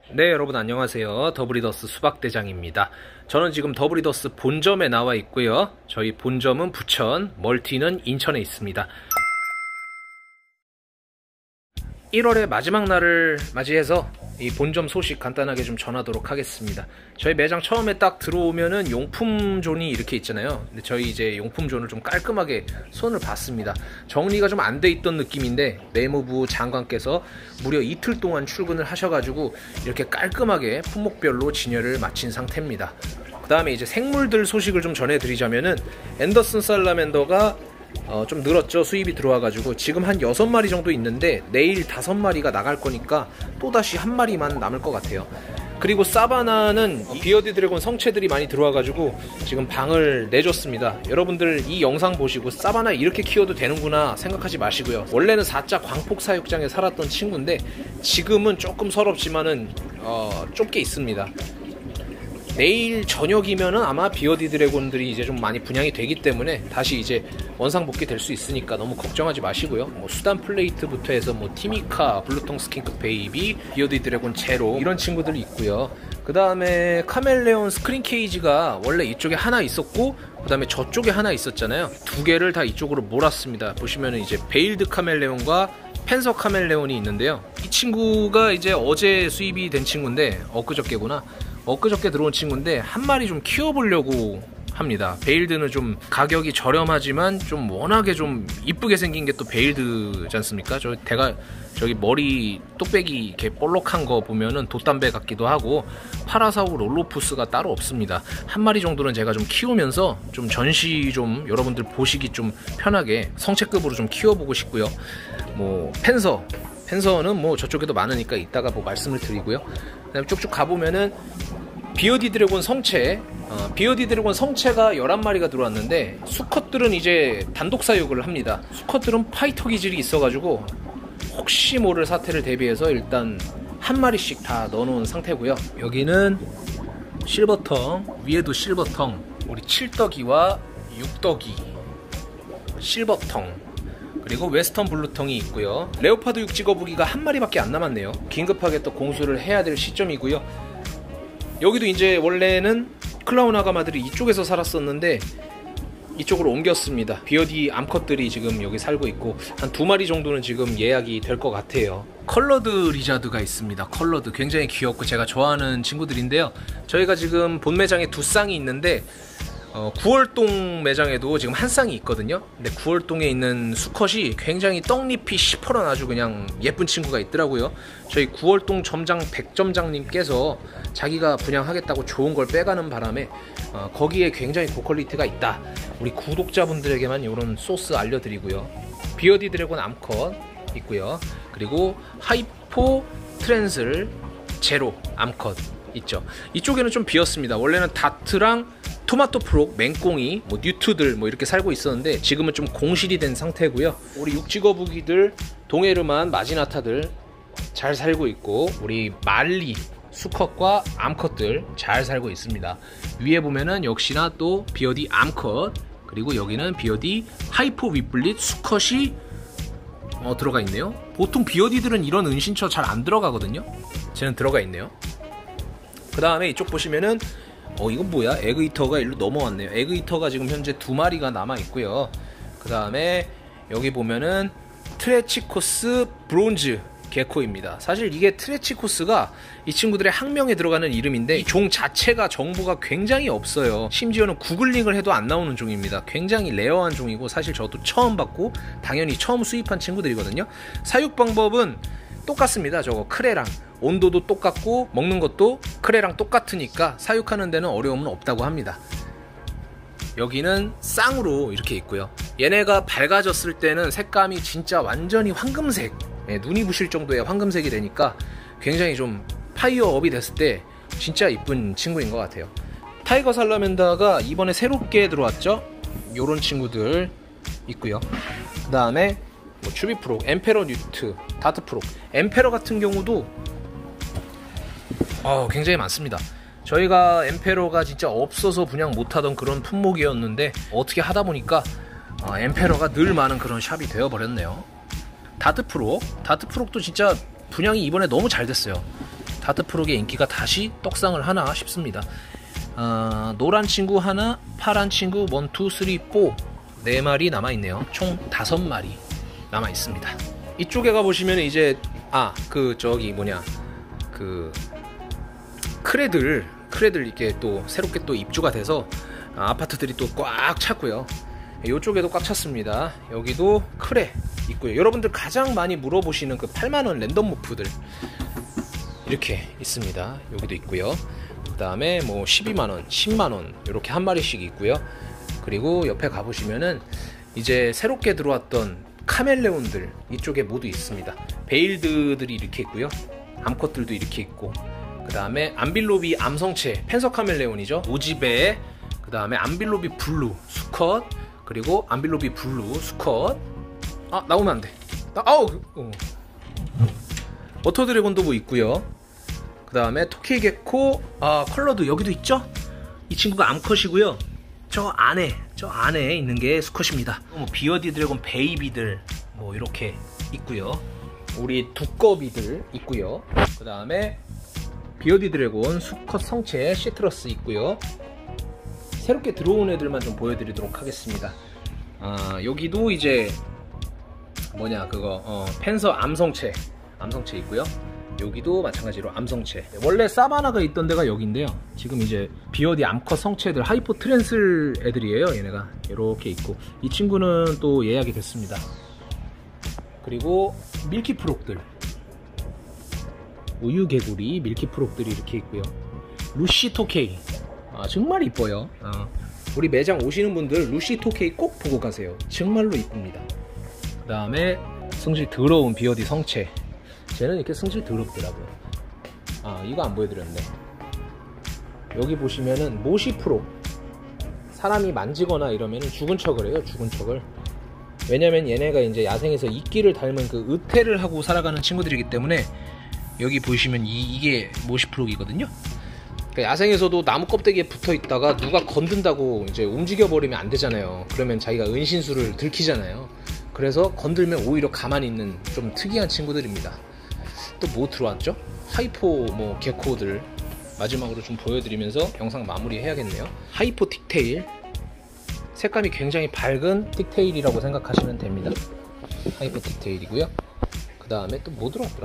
네, 여러분 안녕하세요. 더브리더스 수박대장입니다. 저는 지금 더브리더스 본점에 나와 있고요. 저희 본점은 부천, 멀티는 인천에 있습니다. 1월의 마지막 날을 맞이해서 이 본점 소식 간단하게 좀 전하도록 하겠습니다. 저희 매장 처음에 딱 들어오면은 용품 존이 이렇게 있잖아요. 근데 저희 이제 용품 존을 좀 깔끔하게 손을 봤습니다. 정리가 좀 안 돼 있던 느낌인데 내무부 장관께서 무려 이틀 동안 출근을 하셔가지고 이렇게 깔끔하게 품목별로 진열을 마친 상태입니다. 그 다음에 이제 생물들 소식을 좀 전해드리자면은 앤더슨 살라맨더가 좀 늘었죠. 수입이 들어와가지고 지금 한 6마리 정도 있는데 내일 5마리가 나갈 거니까 또다시 한 마리만 남을 것 같아요. 그리고 사바나는 비어디 드래곤 성체들이 많이 들어와가지고 지금 방을 내줬습니다. 여러분들 이 영상 보시고 사바나 이렇게 키워도 되는구나 생각하지 마시고요. 원래는 4자 광폭 사육장에 살았던 친구인데 지금은 조금 서럽지만은 좁게 있습니다. 내일 저녁이면은 아마 비어디 드래곤들이 이제 좀 많이 분양이 되기 때문에 다시 이제 원상복귀 될 수 있으니까 너무 걱정하지 마시고요. 뭐 수단 플레이트부터 해서 뭐 티미카, 블루통 스킨크 베이비, 비어디 드래곤 제로 이런 친구들이 있고요. 그 다음에 카멜레온 스크린 케이지가 원래 이쪽에 하나 있었고 그 다음에 저쪽에 하나 있었잖아요. 두 개를 다 이쪽으로 몰았습니다. 보시면은 이제 베일드 카멜레온과 펜서 카멜레온이 있는데요. 이 친구가 이제 어제 수입이 된 친구인데 엊그저께 들어온 친구인데 한 마리 좀 키워보려고 합니다. 베일드는 좀 가격이 저렴하지만 좀 워낙에 좀 이쁘게 생긴 게 또 베일드지 않습니까? 저기 머리 똑배기 이렇게 볼록한 거 보면은 돛담배 같기도 하고 파라사우 롤로푸스가 따로 없습니다. 한 마리 정도는 제가 좀 키우면서 좀 전시 좀 여러분들 보시기 좀 편하게 성체급으로 좀 키워보고 싶고요. 뭐 펜서는 뭐 저쪽에도 많으니까 이따가 뭐 말씀을 드리고요. 그다음에 쭉쭉 가보면은 비어디 드래곤 성체, 비어디 드래곤 성체가 11마리가 들어왔는데 수컷들은 이제 단독 사육을 합니다. 수컷들은 파이터 기질이 있어가지고 혹시 모를 사태를 대비해서 일단 한 마리씩 다 넣어놓은 상태고요. 여기는 실버텅, 위에도 실버텅, 우리 칠떡이와 육떡이, 실버텅, 그리고 웨스턴 블루텅이 있고요. 레오파드 육지거북이가 한 마리밖에 안 남았네요. 긴급하게 또 공수를 해야 될 시점이고요. 여기도 이제 원래는 클라운 아가마들이 이쪽에서 살았었는데 이쪽으로 옮겼습니다. 비어디 암컷들이 지금 여기 살고 있고 한 2마리 정도는 지금 예약이 될 것 같아요. 컬러드 리자드가 있습니다. 컬러드 굉장히 귀엽고 제가 좋아하는 친구들인데요. 저희가 지금 본 매장에 2쌍이 있는데 9월동 매장에도 지금 한 쌍이 있거든요. 근데 9월동에 있는 수컷이 굉장히 떡잎이 시퍼런 아주 그냥 예쁜 친구가 있더라고요. 저희 9월동 점장 백점장님께서 자기가 분양하겠다고 좋은 걸 빼가는 바람에 거기에 굉장히 고퀄리티가 있다. 우리 구독자분들에게만 이런 소스 알려드리고요. 비어디 드래곤 암컷 있고요. 그리고 하이포 트랜슬 제로 암컷 있죠. 이쪽에는 좀 비었습니다. 원래는 다트랑 토마토 프록, 맹꽁이, 뭐 뉴트들 뭐 이렇게 살고 있었는데 지금은 좀 공실이 된 상태고요. 우리 육지거북이들, 동해르만, 마지나타들 잘 살고 있고 우리 말리, 수컷과 암컷들 잘 살고 있습니다. 위에 보면은 역시나 또 비어디 암컷, 그리고 여기는 비어디 하이포 윗블릿 수컷이 들어가 있네요. 보통 비어디들은 이런 은신처 잘 안 들어가거든요. 쟤는 들어가 있네요. 그 다음에 이쪽 보시면은 이건 뭐야? 에그이터가 일로 넘어왔네요. 에그이터가 지금 현재 2마리가 남아있고요. 그 다음에 여기 보면은 트레치코스 브론즈 게코입니다. 사실 이게 트레치코스가 이 친구들의 학명에 들어가는 이름인데 이 종 자체가 정보가 굉장히 없어요. 심지어는 구글링을 해도 안 나오는 종입니다. 굉장히 레어한 종이고 사실 저도 처음 봤고 당연히 처음 수입한 친구들이거든요. 사육 방법은 똑같습니다. 저거 크레랑 온도도 똑같고 먹는 것도 크레랑 똑같으니까 사육하는 데는 어려움은 없다고 합니다. 여기는 쌍으로 이렇게 있고요. 얘네가 밝아졌을 때는 색감이 진짜 완전히 황금색, 눈이 부실 정도의 황금색이 되니까 굉장히 좀 파이어업이 됐을 때 진짜 이쁜 친구인 것 같아요. 타이거 살라맨다가 이번에 새롭게 들어왔죠. 요런 친구들 있고요. 그 다음에 뭐 추비프록, 엠페러 뉴트, 다트프록. 엠페러 같은 경우도 굉장히 많습니다. 저희가 엠페러가 진짜 없어서 분양 못하던 그런 품목이었는데 어떻게 하다보니까 엠페러가 늘 많은 그런 샵이 되어버렸네요. 다트프록도 진짜 분양이 이번에 너무 잘 됐어요. 다트프록의 인기가 다시 떡상을 하나 싶습니다. 노란 친구 하나, 파란 친구 1, 2, 3, 4 4마리 남아있네요. 총 5마리 남아있습니다. 이쪽에 가보시면 이제 크레들 이렇게 또 새롭게 또 입주가 돼서 아파트들이 또 꽉 찼고요. 이쪽에도 꽉 찼습니다. 여기도 크레 있고요. 여러분들 가장 많이 물어보시는 그 8만원 랜덤 모프들 이렇게 있습니다. 여기도 있고요. 그 다음에 뭐 12만원, 10만원 이렇게 한 마리씩 있고요. 그리고 옆에 가보시면은 이제 새롭게 들어왔던 카멜레온들 이쪽에 모두 있습니다. 베일드들이 이렇게 있고요. 암컷들도 이렇게 있고, 그 다음에 암빌로비 암성체 펜서 카멜레온이죠. 오지베, 그 다음에 암빌로비 블루 수컷, 그리고 암빌로비 블루 수컷. 나오면 안 돼. 워터 드래곤도 뭐 있고요. 그 다음에 토끼 개코 컬러도 여기도 있죠. 이 친구가 암컷이고요. 저 안에 있는 게 수컷입니다. 뭐 비어디 드래곤 베이비들 뭐 이렇게 있고요. 우리 두꺼비들 있고요. 그 다음에 비어디 드래곤 수컷 성체 시트러스 있고요. 새롭게 들어온 애들만 좀 보여드리도록 하겠습니다. 여기도 이제 펜서 암성체 있고요. 여기도 마찬가지로 암성체. 원래 사바나가 있던 데가 여기인데요. 지금 이제 비어디 암컷 성체들 하이포 트랜슬 애들이에요. 얘네가 이렇게 있고, 이 친구는 또 예약이 됐습니다. 그리고 밀키 프록들, 우유 개구리 밀키 프록들이 이렇게 있고요. 루시 토케이 정말 이뻐요. 우리 매장 오시는 분들 루시 토케이 꼭 보고 가세요. 정말로 이쁩니다. 그 다음에 성질 더러운 비어디 성체, 쟤는 이렇게 성질 더럽더라고요. 이거 안 보여드렸네. 여기 보시면은 모시프록, 사람이 만지거나 이러면은 죽은 척을 해요. 죽은 척을. 왜냐면 얘네가 이제 야생에서 이끼를 닮은 그 의태를 하고 살아가는 친구들이기 때문에, 여기 보시면 이게 모시프록이거든요. 그러니까 야생에서도 나무 껍데기에 붙어 있다가 누가 건든다고 이제 움직여 버리면 안 되잖아요. 그러면 자기가 은신수를 들키잖아요. 그래서 건들면 오히려 가만히 있는 좀 특이한 친구들입니다. 또 뭐 들어왔죠? 하이포 뭐 개코들 마지막으로 좀 보여드리면서 영상 마무리 해야겠네요. 하이포 틱테일, 색감이 굉장히 밝은 틱테일이라고 생각하시면 됩니다. 하이포 틱테일이고요. 그 다음에 또 뭐 들어왔더라?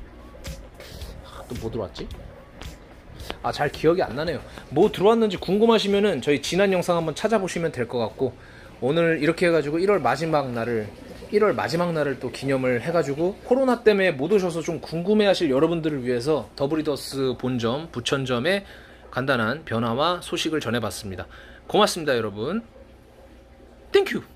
또 뭐 들어왔지? 잘 기억이 안 나네요. 뭐 들어왔는지 궁금하시면은 저희 지난 영상 한번 찾아보시면 될 것 같고, 오늘 이렇게 해가지고 1월 마지막 날을 또 기념을 해가지고, 코로나 때문에 못 오셔서 좀 궁금해하실 여러분들을 위해서 더브리더스 본점 부천점의 간단한 변화와 소식을 전해봤습니다. 고맙습니다, 여러분. 땡큐.